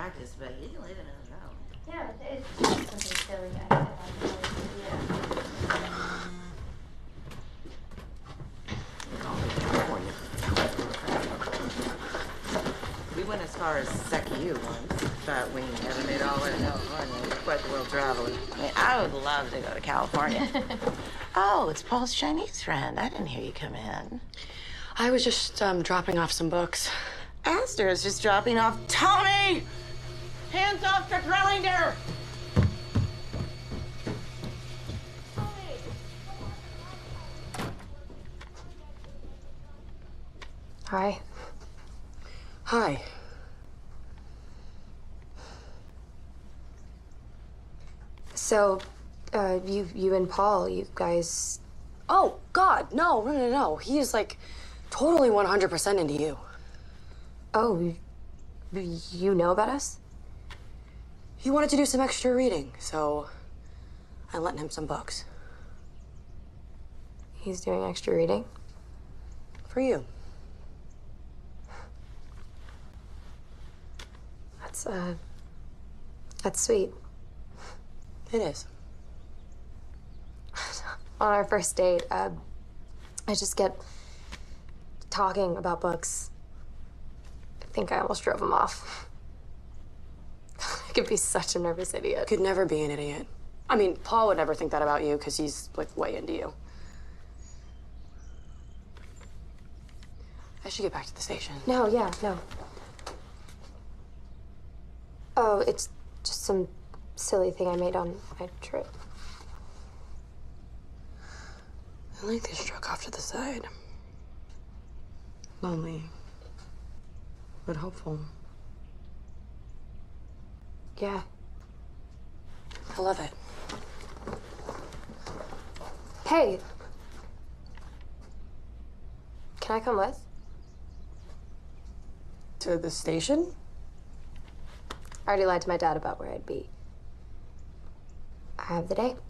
practice, but you can leave it in his room. Yeah, it's something silly. California. We went as far as Secu once, but we never made all the way to California. We're quite the world traveler. I mean, I would love to go to California. Oh, it's Paul's Chinese friend. I didn't hear you come in. I was just dropping off some books. Aster is just dropping off. Tony! Hands off the grinder! Hi. Hi. So, you and Paul, you guys... Oh, God, no. He is, like, totally 100% into you. Oh, you know about us? He wanted to do some extra reading, so I lent him some books. He's doing extra reading? For you. That's sweet. It is. On our first date, I just kept talking about books. I think I almost drove him off. I could be such a nervous idiot. Could never be an idiot. I mean, Paul would never think that about you because he's, like, way into you. I should get back to the station. No. Oh, it's just some silly thing I made on my trip. I like this truck off to the side. Lonely, but hopeful. Yeah. I love it. Hey. Can I come with? To the station? I already lied to my dad about where I'd be. I have the day.